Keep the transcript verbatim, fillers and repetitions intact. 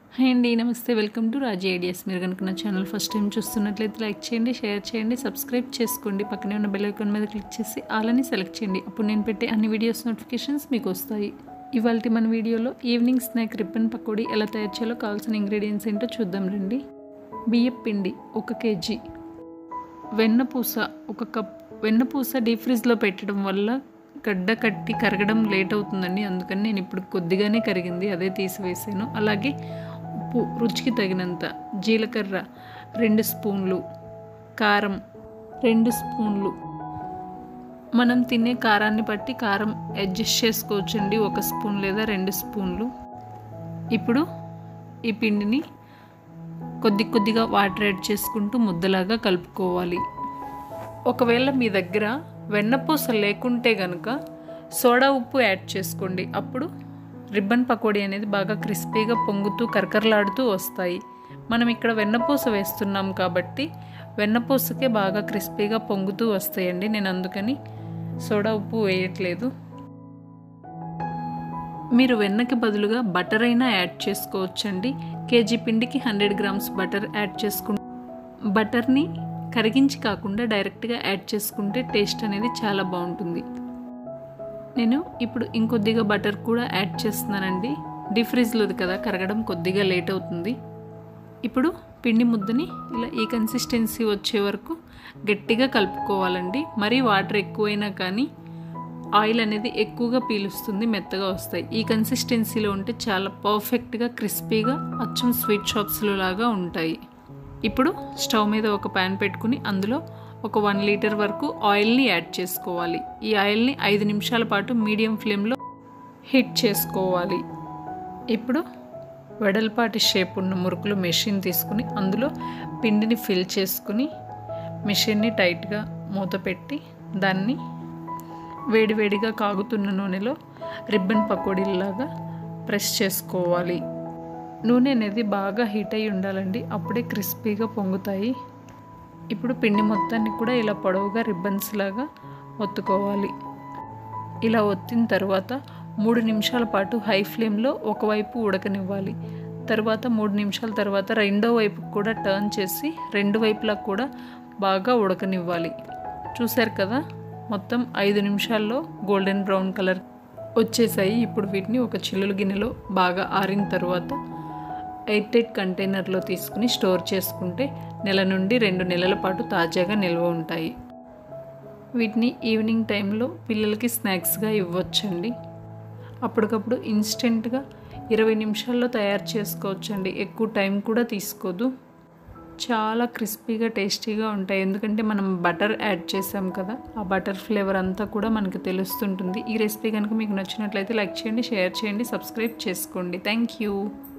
Hi అండి, నమస్తే. Welcome to Raji ideas. మీరు కనుక నా ఛానల్ ఫస్ట్ టైం చూస్తున్నట్లయితే లైక్ చేయండి, షేర్ చేయండి, సబ్స్క్రైబ్ చేసుకోండి. పక్కనే ఉన్న బెల్ ఐకాన్ మీద క్లిక్ చేసి ఆల్ అని సెలెక్ట్ చేయండి. అప్పుడు నేను పెట్టే అన్ని వీడియోస్ నోటిఫికేషన్స్ మీకు వస్తాయి. ఇవాళ మన వీడియోలో ఈవినింగ్ స్నాక్ రిబ్బన్ పకోడీ ఎలా తయారు చేయాలో కావాల్సిన ఇంగ్రీడియంట్స్ ఏంటో చూద్దాం రండి. బియ్యం పిండి ఒక కేజీ, వెన్నపూస ఒక కప్. వెన్నపూస డీప్ ఫ్రిడ్జ్లో పెట్టడం వల్ల గడ్డ కట్టి కరగడం లేట్ అవుతుందండి, అందుకని నేను ఇప్పుడు కొద్దిగానే కరిగింది అదే తీసివేసాను. అలాగే ఉప్పు రుచికి తగినంత, జీలకర్ర రెండు స్పూన్లు, కారం రెండు స్పూన్లు. మనం తినే కారాన్ని బట్టి కారం అడ్జస్ట్ చేసుకోవచ్చండి, ఒక స్పూన్ లేదా రెండు స్పూన్లు. ఇప్పుడు ఈ పిండిని కొద్ది కొద్దిగా వాటర్ యాడ్ చేసుకుంటూ ముద్దలాగా కలుపుకోవాలి. ఒకవేళ మీ దగ్గర వెన్నపూస లేకుంటే కనుక సోడా ఉప్పు యాడ్ చేసుకోండి, అప్పుడు రిబ్బన్ పకోడీ అనేది బాగా క్రిస్పీగా పొంగుతూ కరకరలాడుతూ వస్తాయి. మనం ఇక్కడ వెన్నపూస వేస్తున్నాం కాబట్టి వెన్నపూసకే బాగా క్రిస్పీగా పొంగుతూ వస్తాయండి, నేను అందుకని సోడా ఉప్పు వేయట్లేదు. మీరు వెన్నకి బదులుగా బటర్ అయినా యాడ్ చేసుకోవచ్చండి. కేజీ పిండికి హండ్రెడ్ గ్రామ్స్ బటర్ యాడ్ చేసుకు బటర్ని కరిగించి కాకుండా డైరెక్ట్గా యాడ్ చేసుకుంటే టేస్ట్ అనేది చాలా బాగుంటుంది. నేను ఇప్పుడు ఇంకొద్దిగా బటర్ కూడా యాడ్ చేస్తున్నానండి, డీప్ ఫ్రిడ్జ్లోది కదా, కరగడం కొద్దిగా లేట్ అవుతుంది. ఇప్పుడు పిండి ముద్దని ఇలా ఈ కన్సిస్టెన్సీ వచ్చే వరకు గట్టిగా కలుపుకోవాలండి. మరీ వాటర్ ఎక్కువైనా కానీ ఆయిల్ అనేది ఎక్కువగా పీలుస్తుంది, మెత్తగా వస్తాయి. ఈ కన్సిస్టెన్సీలో ఉంటే చాలా పర్ఫెక్ట్గా క్రిస్పీగా అచ్చం స్వీట్ షాప్స్లో లాగా ఉంటాయి. ఇప్పుడు స్టవ్ మీద ఒక ప్యాన్ పెట్టుకుని అందులో ఒక వన్ లీటర్ వరకు ఆయిల్ని యాడ్ చేసుకోవాలి. ఈ ఆయిల్ని ఐదు నిమిషాల పాటు మీడియం ఫ్లేమ్లో హీట్ చేసుకోవాలి. ఇప్పుడు వెడల్పాటి షేప్ ఉన్న మురుకులు మెషిన్ తీసుకుని అందులో పిండిని ఫిల్ చేసుకుని మెషిన్ని టైట్గా మూత పెట్టి దాన్ని వేడివేడిగా కాగుతున్న నూనెలో రిబ్బన్ పకోడీలాగా ప్రెస్ చేసుకోవాలి. నూనె అనేది బాగా హీట్ అయి ఉండాలండి, అప్పుడే క్రిస్పీగా పొంగుతాయి. ఇప్పుడు పిండి మొత్తాన్ని కూడా ఇలా పొడవుగా రిబ్బన్స్ లాగా ఒత్తుకోవాలి. ఇలా ఒత్తిన తర్వాత మూడు నిమిషాల పాటు హై ఫ్లేమ్లో ఒకవైపు ఉడకనివ్వాలి. తర్వాత మూడు నిమిషాల తర్వాత రెండో వైపు కూడా టర్న్ చేసి రెండు వైపులా కూడా బాగా ఉడకనివ్వాలి. చూసారు కదా, మొత్తం ఐదు నిమిషాల్లో గోల్డెన్ బ్రౌన్ కలర్ వచ్చేసాయి. ఇప్పుడు వీటిని ఒక చిల్లుల గిన్నెలో బాగా ఆరిన తర్వాత ఎయిర్ టైట్ కంటైనర్లో తీసుకుని స్టోర్ చేసుకుంటే నెల నుండి రెండు నెలల పాటు తాజాగా నిల్వ ఉంటాయి. వీటిని ఈవినింగ్ టైంలో పిల్లలకి స్నాక్స్గా ఇవ్వచ్చండి. అప్పటికప్పుడు ఇన్స్టెంట్గా ఇరవై నిమిషాల్లో తయారు చేసుకోవచ్చండి, ఎక్కువ టైం కూడా తీసుకోదు. చాలా క్రిస్పీగా టేస్టీగా ఉంటాయి, ఎందుకంటే మనం బటర్ యాడ్ చేసాం కదా, ఆ బటర్ ఫ్లేవర్ అంతా కూడా మనకు తెలుస్తుంటుంది. ఈ రెసిపీ కనుక మీకు నచ్చినట్లయితే లైక్ చేయండి, షేర్ చేయండి, సబ్స్క్రైబ్ చేసుకోండి. Thank you.